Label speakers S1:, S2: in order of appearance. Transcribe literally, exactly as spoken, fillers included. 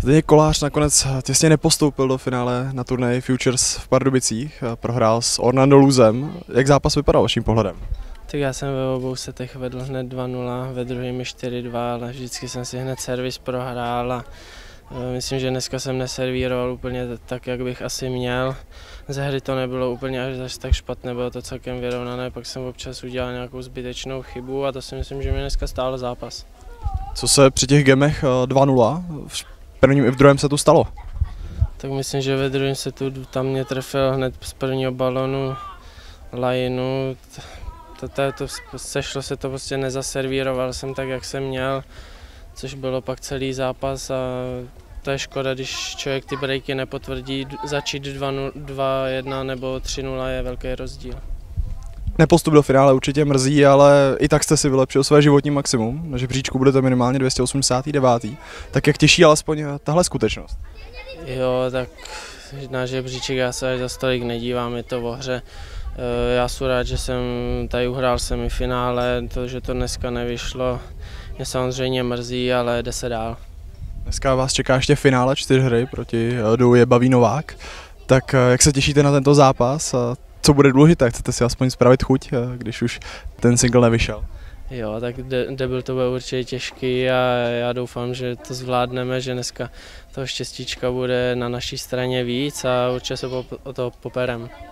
S1: Zdeněk Kolář nakonec těsně nepostoupil do finále na turnaji Futures v Pardubicích. Prohrál s Orlando Luzem. Jak zápas vypadal vaším pohledem?
S2: Tak já jsem ve obou setech vedl hned dva nula, ve druhém čtyři dva, ale vždycky jsem si hned servis prohrál a myslím, že dneska jsem neservíroval úplně tak, jak bych asi měl. Ze hry to nebylo úplně až, až tak špatné, bylo to celkem vyrovnané, pak jsem občas udělal nějakou zbytečnou chybu a to si myslím, že mi dneska stálo zápas.
S1: Co se při těch gemech dva nula v prvním i v druhém setu stalo?
S2: Tak myslím, že ve druhém setu tam mě trefil hned z prvního balonu lajinu. To, to, to, sešlo se to, prostě nezaservíroval jsem tak, jak jsem měl, což bylo pak celý zápas a to je škoda, když člověk ty breaky nepotvrdí, začít dva jedna nebo tři nula je velký rozdíl.
S1: Nepostup do finále určitě mrzí, ale i tak jste si vylepšil své životní maximum, na žebříčku budete minimálně dvě stě osmdesát devět. Tak jak těší alespoň tahle skutečnost?
S2: Jo, tak na žebříček já se až za stolik nedívám, je to o hře. Já jsem rád, že jsem tady uhrál semifinále, to, že to dneska nevyšlo, mě samozřejmě mrzí, ale jde se dál.
S1: Dneska vás čeká ještě finále čtyřhry proti Douje Baví Novák. Tak jak se těšíte na tento zápas? Co bude důležité? Chcete si aspoň spravit chuť, když už ten single nevyšel?
S2: Jo, tak de debil to bude určitě těžký a já doufám, že to zvládneme, že dneska toho štěstíčka bude na naší straně víc a určitě se o to poperem.